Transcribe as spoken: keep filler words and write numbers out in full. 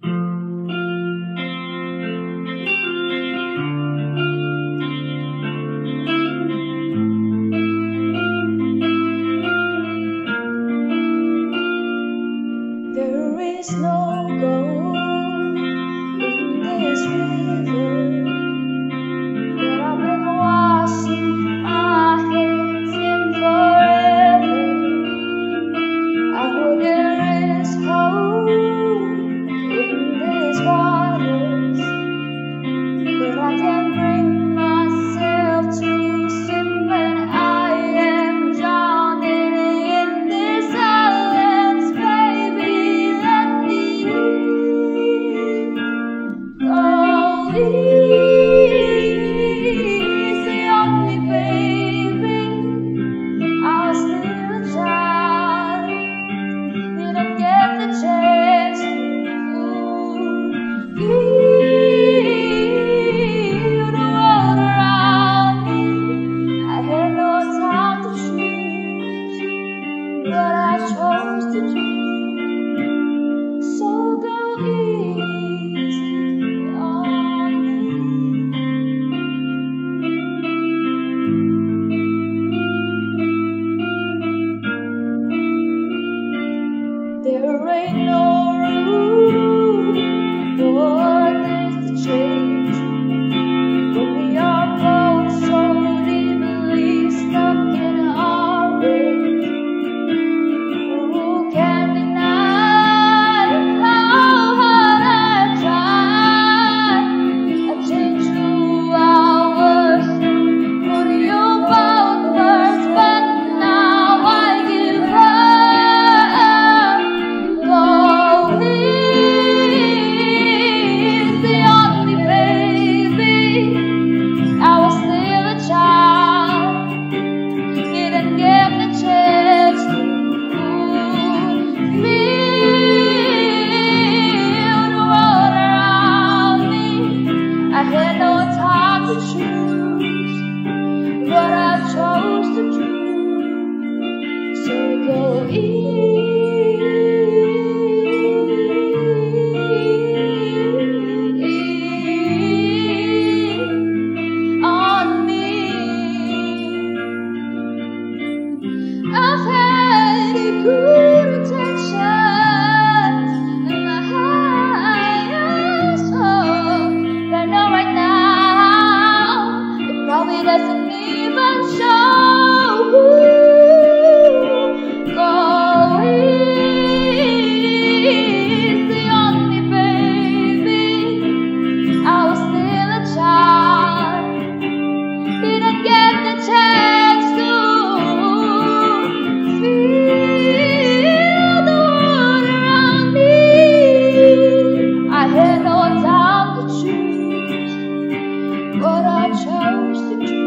There is no gold in this river that I've been washing my hands in forever. I know there is hope in these waters, but I can't bring myself to swim when I am drowning in this silence. Baby, let me go easy on me, baby. I was still a child, didn't get the chance to feel the world around me. I had no time to choose, but I chose to do. So go easy on me. There ain't no room for this to change when we are both so deeply stuck in our ways. Who can deny how hard I tried? I changed who I was, put you both first, but now I give up. Go easy on me, baby. I was still a child, didn't get the chance to feel the world around me. I had no time to choose, but I chose to do. So go easy on me. I've had good intentions and my highest hope, but I know right now it probably doesn't even show. Go easy on me, baby. I was still a child, didn't get the chance to feel the world around me. I had no time to choose, but I chose to choose.